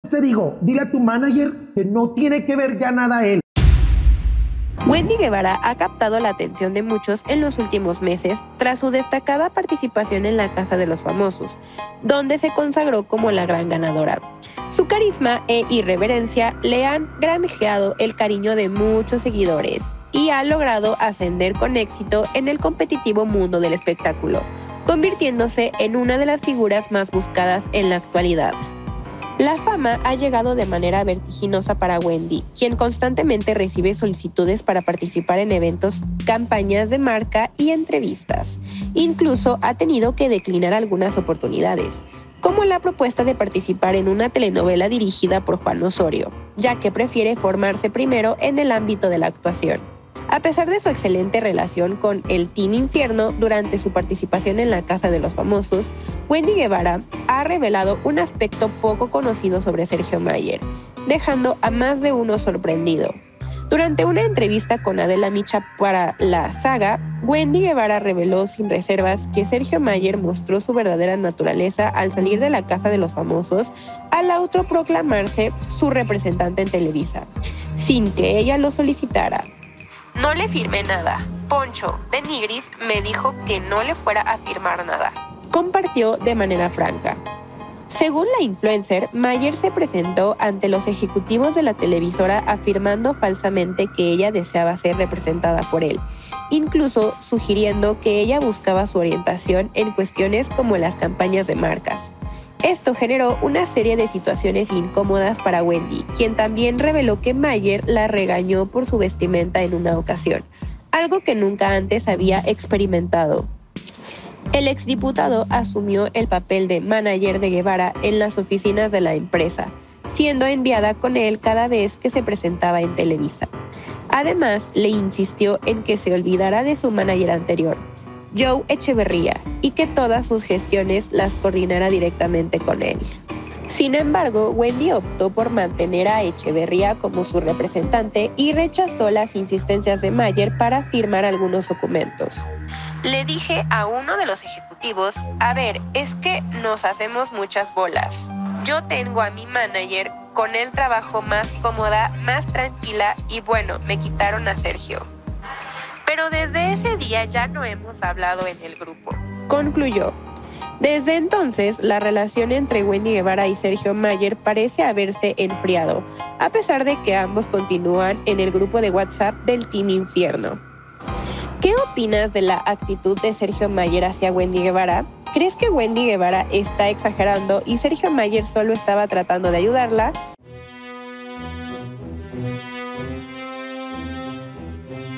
Te digo, dile a tu manager que no tiene que ver ya nada él. Wendy Guevara ha captado la atención de muchos en los últimos meses tras su destacada participación en La Casa de los Famosos, donde se consagró como la gran ganadora. Su carisma e irreverencia le han granjeado el cariño de muchos seguidores y ha logrado ascender con éxito en el competitivo mundo del espectáculo, convirtiéndose en una de las figuras más buscadas en la actualidad. La fama ha llegado de manera vertiginosa para Wendy, quien constantemente recibe solicitudes para participar en eventos, campañas de marca y entrevistas. Incluso ha tenido que declinar algunas oportunidades, como la propuesta de participar en una telenovela dirigida por Juan Osorio, ya que prefiere formarse primero en el ámbito de la actuación. A pesar de su excelente relación con el Team Infierno durante su participación en La Casa de los Famosos, Wendy Guevara ha revelado un aspecto poco conocido sobre Sergio Mayer, dejando a más de uno sorprendido. Durante una entrevista con Adela Micha para La Saga, Wendy Guevara reveló sin reservas que Sergio Mayer mostró su verdadera naturaleza al salir de La Casa de los Famosos al autoproclamarse su representante en Televisa, sin que ella lo solicitara. No le firmé nada. Poncho, de Nigris, me dijo que no le fuera a firmar nada. Compartió de manera franca. Según la influencer, Mayer se presentó ante los ejecutivos de la televisora afirmando falsamente que ella deseaba ser representada por él, incluso sugiriendo que ella buscaba su orientación en cuestiones como las campañas de marcas. Esto generó una serie de situaciones incómodas para Wendy, quien también reveló que Mayer la regañó por su vestimenta en una ocasión, algo que nunca antes había experimentado. El exdiputado asumió el papel de manager de Guevara en las oficinas de la empresa, siendo enviada con él cada vez que se presentaba en Televisa. Además, le insistió en que se olvidara de su manager anterior, Joe Echeverría, y que todas sus gestiones las coordinara directamente con él. Sin embargo, Wendy optó por mantener a Echeverría como su representante y rechazó las insistencias de Mayer para firmar algunos documentos. Le dije a uno de los ejecutivos, a ver, es que nos hacemos muchas bolas. Yo tengo a mi manager, con él trabajo más cómoda, más tranquila y bueno, me quitaron a Sergio. Pero desde ese día ya no hemos hablado en el grupo. Concluyó. Desde entonces, la relación entre Wendy Guevara y Sergio Mayer parece haberse enfriado, a pesar de que ambos continúan en el grupo de WhatsApp del Team Infierno. ¿Qué opinas de la actitud de Sergio Mayer hacia Wendy Guevara? ¿Crees que Wendy Guevara está exagerando y Sergio Mayer solo estaba tratando de ayudarla?